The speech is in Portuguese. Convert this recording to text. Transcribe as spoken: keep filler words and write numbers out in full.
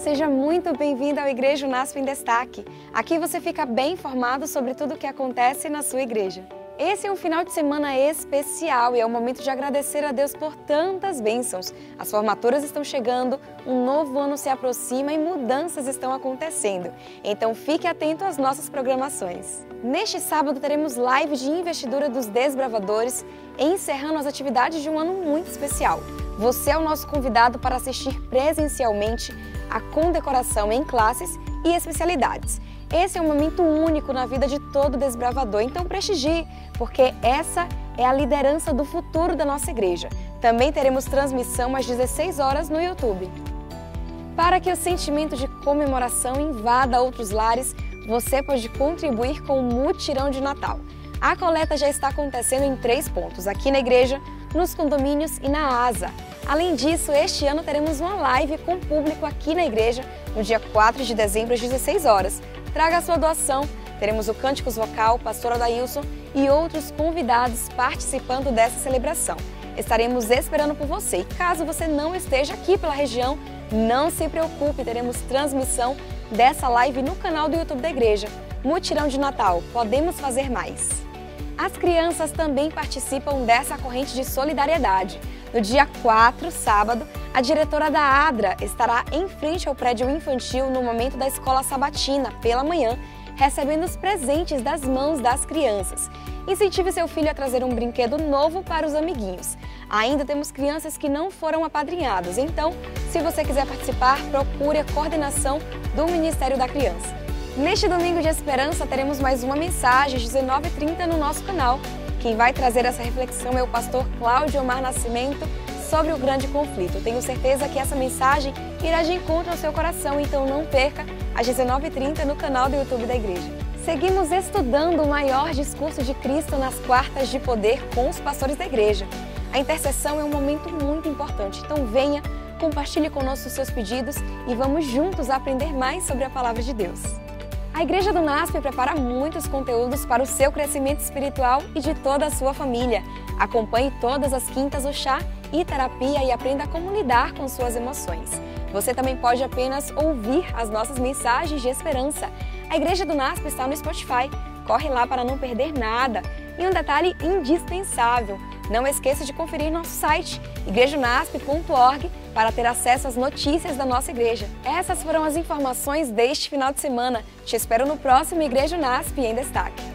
Seja muito bem-vindo ao Igreja Unasp em Destaque. Aqui você fica bem informado sobre tudo o que acontece na sua igreja. Esse é um final de semana especial e é o momento de agradecer a Deus por tantas bênçãos. As formaturas estão chegando, um novo ano se aproxima e mudanças estão acontecendo. Então fique atento às nossas programações. Neste sábado teremos live de investidura dos desbravadores, encerrando as atividades de um ano muito especial. Você é o nosso convidado para assistir presencialmente a condecoração em classes e especialidades. Esse é um momento único na vida de todo desbravador, então prestigie, porque essa é a liderança do futuro da nossa igreja. Também teremos transmissão às dezesseis horas no YouTube. Para que o sentimento de comemoração invada outros lares, você pode contribuir com o mutirão de Natal. A coleta já está acontecendo em três pontos, aqui na igreja, nos condomínios e na ASA. Além disso, este ano teremos uma live com público aqui na igreja, no dia quatro de dezembro, às dezesseis horas. Traga a sua doação, teremos o Cânticos Vocal, pastor Adailson e outros convidados participando dessa celebração. Estaremos esperando por você e caso você não esteja aqui pela região, não se preocupe, teremos transmissão dessa live no canal do YouTube da igreja. Mutirão de Natal, podemos fazer mais. As crianças também participam dessa corrente de solidariedade. No dia quatro, sábado, a diretora da ADRA estará em frente ao prédio infantil no momento da escola sabatina, pela manhã, recebendo os presentes das mãos das crianças. Incentive seu filho a trazer um brinquedo novo para os amiguinhos. Ainda temos crianças que não foram apadrinhadas, então, se você quiser participar, procure a coordenação do Ministério da Criança. Neste domingo de esperança, teremos mais uma mensagem às dezenove e trinta no nosso canal. Quem vai trazer essa reflexão é o pastor Cláudio Omar Nascimento sobre o grande conflito. Tenho certeza que essa mensagem irá de encontro ao seu coração, então não perca às dezenove e trinta no canal do YouTube da igreja. Seguimos estudando o maior discurso de Cristo nas quartas de poder com os pastores da igreja. A intercessão é um momento muito importante, então venha, compartilhe conosco os seus pedidos e vamos juntos aprender mais sobre a palavra de Deus. A Igreja do Unasp prepara muitos conteúdos para o seu crescimento espiritual e de toda a sua família. Acompanhe todas as quintas o chá e terapia e aprenda como lidar com suas emoções. Você também pode apenas ouvir as nossas mensagens de esperança. A Igreja do Unasp está no Spotify. Corre lá para não perder nada. E um detalhe indispensável, não esqueça de conferir nosso site igreja unasp ponto org para ter acesso às notícias da nossa igreja. Essas foram as informações deste final de semana. Te espero no próximo Igreja Unasp em Destaque.